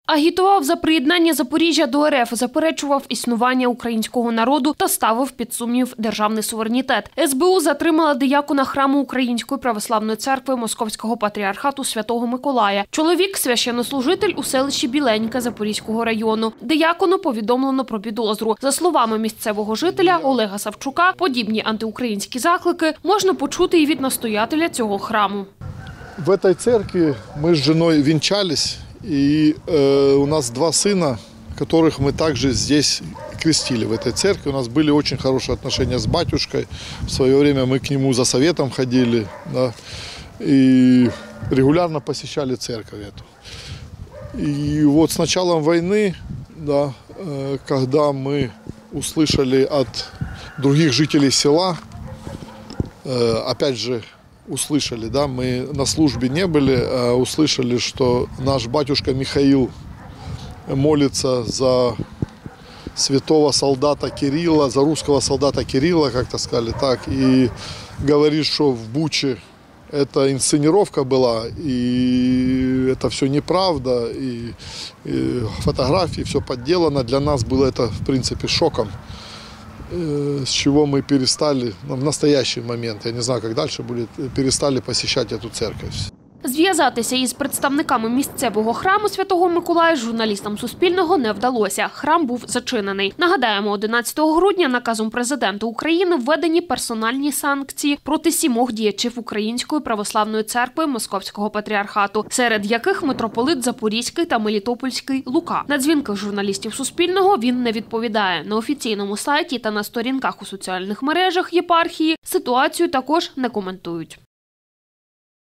Агітував за приєднання Запоріжжя до РФ, заперечував існування українського народу та ставив під сумнів державний суверенітет. СБУ затримала диякона храму Української православної церкви Московського патріархату Святого Миколая. Чоловік – священнослужитель у селищі Біленьке Запорізького району. Диякону повідомлено про підозру. За словами місцевого жителя Олега Савчука, подібні антиукраїнські заклики можна почути і від настоятеля цього храму. В этой церкви мы с женой венчались, и у нас два сына, которых мы также здесь крестили, в этой церкви. У нас были очень хорошие отношения с батюшкой. В свое время мы к нему за советом ходили, да, и регулярно посещали церковь эту. И вот с началом войны, да, когда мы услышали от других жителей села, опять же, услышали, да, мы на службе не были, а услышали, что наш батюшка Михаил молится за святого солдата Кирилла, за русского солдата Кирилла, как-то сказали так, и говорит, что в Буче это инсценировка была, и это все неправда, и фотографии, все подделано. Для нас было это, в принципе, шоком. С чего мы перестали, в настоящий момент, я не знаю, как дальше будет, перестали посещать эту церковь. Зв'язатися із представниками місцевого храму Святого Миколая журналістам Суспільного не вдалося. Храм був зачинений. Нагадаємо, 11 грудня наказом президента України введені персональні санкції проти 7 діячів Української православної церкви Московського патріархату, серед яких митрополит Запорізький та Мелітопольський Лука. На дзвінки журналістів Суспільного він не відповідає. На офіційному сайті та на сторінках у соціальних мережах єпархії ситуацію також не коментують.